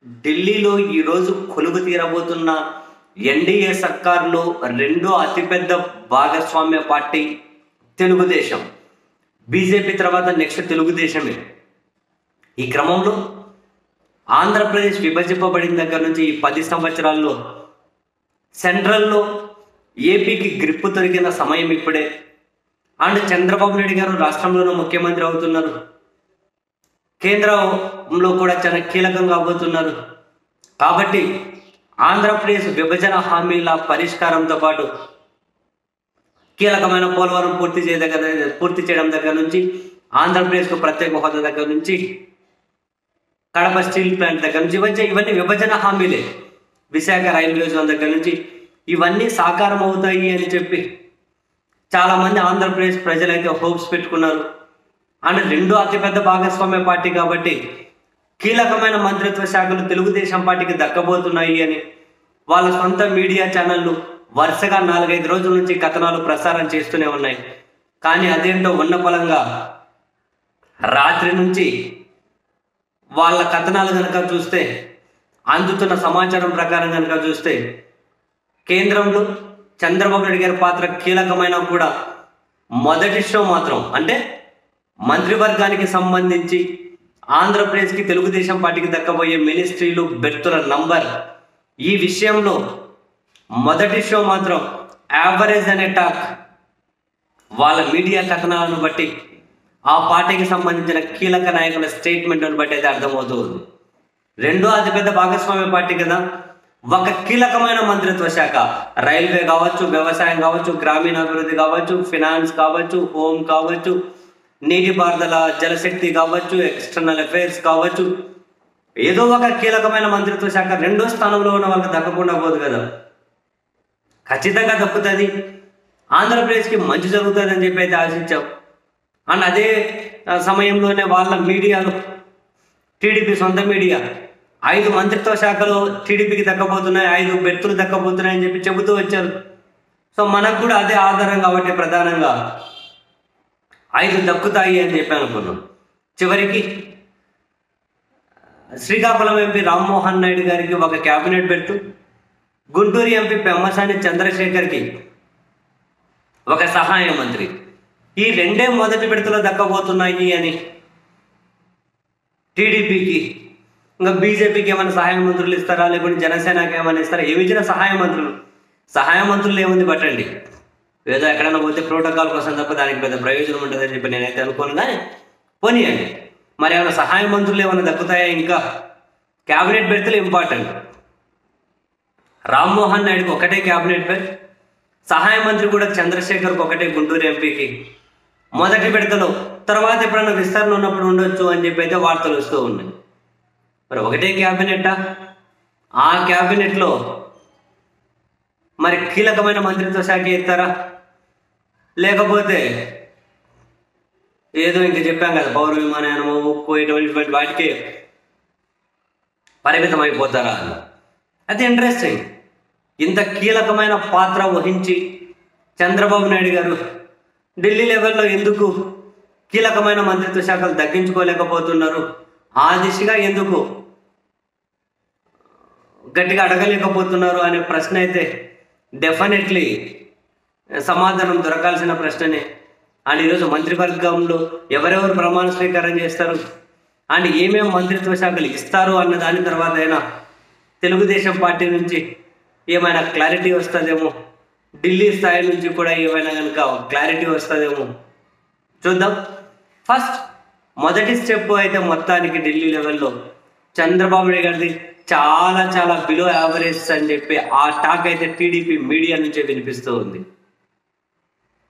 ఢిల్లీలో ఈరోజు కొలువు తీరబోతున్న ఎన్డీఏ సర్కార్లో రెండో అతిపెద్ద భాగస్వామ్య పార్టీ తెలుగుదేశం. బీజేపీ తర్వాత నెక్స్ట్ తెలుగుదేశమే. ఈ క్రమంలో ఆంధ్రప్రదేశ్ విభజింపబడిన దగ్గర నుంచి ఈ 10 సంవత్సరాల్లో సెంట్రల్లో ఏపీకి గ్రిప్పు దొరికిన సమయం ఇప్పుడే. అండ్ చంద్రబాబు నాయుడు గారు రాష్ట్రంలోనూ ముఖ్యమంత్రి అవుతున్నారు, కేంద్రంలో కూడా చాలా కీలకంగా కాబోతున్నారు. కాబట్టి ఆంధ్రప్రదేశ్ విభజన హామీల పరిష్కారంతో పాటు కీలకమైన పోలవరం పూర్తి చేయడం దగ్గర నుంచి, ఆంధ్రప్రదేశ్కు ప్రత్యేక హోదా దగ్గర నుంచి, కడప స్టీల్ ప్లాంట్ దగ్గర నుంచి ఇవన్నీ విభజన హామీలే. విశాఖ రైల్వే జోన్ దగ్గర నుంచి ఇవన్నీ సాకారం అవుతాయి అని చెప్పి చాలామంది ఆంధ్రప్రదేశ్ ప్రజలైతే హోప్స్ పెట్టుకున్నారు. అండ్ రెండో అతిపెద్ద భాగస్వామ్య పార్టీ కాబట్టి కీలకమైన మంత్రిత్వ శాఖలు తెలుగుదేశం పార్టీకి దక్కబోతున్నాయి అని వాళ్ళ సొంత మీడియా ఛానళ్ళు వరుసగా 4-5 రోజుల నుంచి కథనాలు ప్రసారం చేస్తూనే ఉన్నాయి. కానీ అదేంటో ఉన్న పలంగా రాత్రి నుంచి వాళ్ళ కథనాలు కనుక చూస్తే, అందుతున్న సమాచారం ప్రకారం కనుక చూస్తే, కేంద్రంలో చంద్రబాబు నాయుడు గారి పాత్ర కీలకమైన కూడా మొదటి షో మాత్రం అంటే మంత్రివర్గానికి సంబంధించి ఆంధ్రప్రదేశ్కి తెలుగుదేశం పార్టీకి దక్కబోయే మినిస్ట్రీలు బెర్తుల నంబర్, ఈ విషయంలో మొదటి షో మాత్రం యావరేజ్ అనే టాక్ వాళ్ళ మీడియా కథనాలను బట్టి, ఆ పార్టీకి సంబంధించిన కీలక నాయకుల స్టేట్మెంట్లను బట్టి అయితే అర్థమవుతుంది. రెండో అతిపెద్ద భాగస్వామ్య పార్టీ కదా, ఒక కీలకమైన మంత్రిత్వ శాఖ, రైల్వే కావచ్చు, వ్యవసాయం కావచ్చు, గ్రామీణాభివృద్ధి కావచ్చు, ఫినాన్స్ కావచ్చు, హోమ్ కావచ్చు, నీటిపారుదల జలశక్తి కావచ్చు, ఎక్స్టర్నల్ అఫైర్స్ కావచ్చు, ఏదో ఒక కీలకమైన మంత్రిత్వ శాఖ రెండో స్థానంలో ఉన్న వాళ్ళకి దక్కకుండా పోదు కదా. ఖచ్చితంగా దక్కుతుంది, ఆంధ్రప్రదేశ్కి మంచి జరుగుతుంది అని చెప్పి అయితే ఆశించాం. అండ్ అదే సమయంలోనే వాళ్ళ మీడియాలో, టీడీపీ సొంత మీడియా 5 మంత్రిత్వ శాఖలు టీడీపీకి దక్కబోతున్నాయి, 5 బెర్తులు దక్కబోతున్నాయని చెప్పి చెబుతూ వచ్చారు. సో మనకు కూడా అదే ఆధారం కాబట్టి ప్రధానంగా 5 దక్కుతాయి అని చెప్పి అనుకున్నాం. చివరికి శ్రీకాకుళం ఎంపీ రామ్మోహన్ నాయుడు గారికి ఒక cabinet berth, Guntur MP Pemmasani చంద్రశేఖర్కి ఒక సహాయ మంత్రి, ఈ రెండే మొదటి బెర్తులో దక్కబోతున్నాయి అని టీడీపీకి, ఇంకా బీజేపీకి ఏమైనా సహాయ మంత్రులు ఇస్తారా, లేకుంటే జనసేనకి ఏమైనా ఇస్తారా? ఏమి ఇచ్చిన సహాయ మంత్రులు ఏముంది పట్టండి, ఏదో ఎక్కడైనా పోతే ప్రోటోకాల్ కోసం తప్ప దానికి పెద్ద ప్రయోజనం ఉంటుందని చెప్పి నేనైతే అనుకోను. కానీ పోనీయండి, మరి ఏమైనా సహాయ మంత్రులు ఏమైనా దక్కుతాయా? ఇంకా క్యాబినెట్ బెర్తులు ఇంపార్టెంట్. రామ్మోహన్ నాయుడుకి ఒకటే క్యాబినెట్ బెర్త్, సహాయ మంత్రి కూడా చంద్రశేఖర్కి ఒకటే, గుంటూరు ఎంపీకి మొదటి బెర్తులో, తర్వాత ఎప్పుడైనా విస్తరణ ఉన్నప్పుడు ఉండొచ్చు అని చెప్పి అయితే వార్తలు వస్తూ ఉన్నాయి. మరి ఒకటే క్యాబినెట్టా? ఆ క్యాబినెట్లో మరి కీలకమైన మంత్రిత్వ శాఖ ఇస్తారా, లేకపోతే ఏదో ఇంక చెప్పాం కదా పౌర విమానయానము, ఉక్కు, ఇటువంటి వాటికి పరిమితం అయిపోతారా? అది ఇంట్రెస్టింగ్. ఇంత కీలకమైన పాత్ర వహించి చంద్రబాబు నాయుడు గారు ఢిల్లీ లెవెల్లో ఎందుకు కీలకమైన మంత్రిత్వ శాఖలు దక్కించుకోలేకపోతున్నారు, ఆ దిశగా ఎందుకు గట్టిగా అడగలేకపోతున్నారు అనే ప్రశ్న అయితే డెఫినెట్లీ సమాధానం దొరకాల్సిన ప్రశ్ననే. అండ్ ఈరోజు మంత్రివర్గంలో ఎవరెవరు ప్రమాణ స్వీకారం చేస్తారు అండ్ ఏమేమి మంత్రిత్వ శాఖలు ఇస్తారు అన్న దాని తర్వాత అయినా తెలుగుదేశం పార్టీ నుంచి ఏమైనా క్లారిటీ వస్తుందేమో, ఢిల్లీ స్థాయి నుంచి కూడా ఏమైనా కనుక క్లారిటీ వస్తుందేమో చూద్దాం. ఫస్ట్ మొదటి స్టెప్ అయితే మొత్తానికి ఢిల్లీ లెవెల్లో చంద్రబాబు నాయుడు గారిది చాలా బిలో యావరేజ్ అని చెప్పి ఆ టాక్ అయితే టీడీపీ మీడియా నుంచే వినిపిస్తూ ఉంది.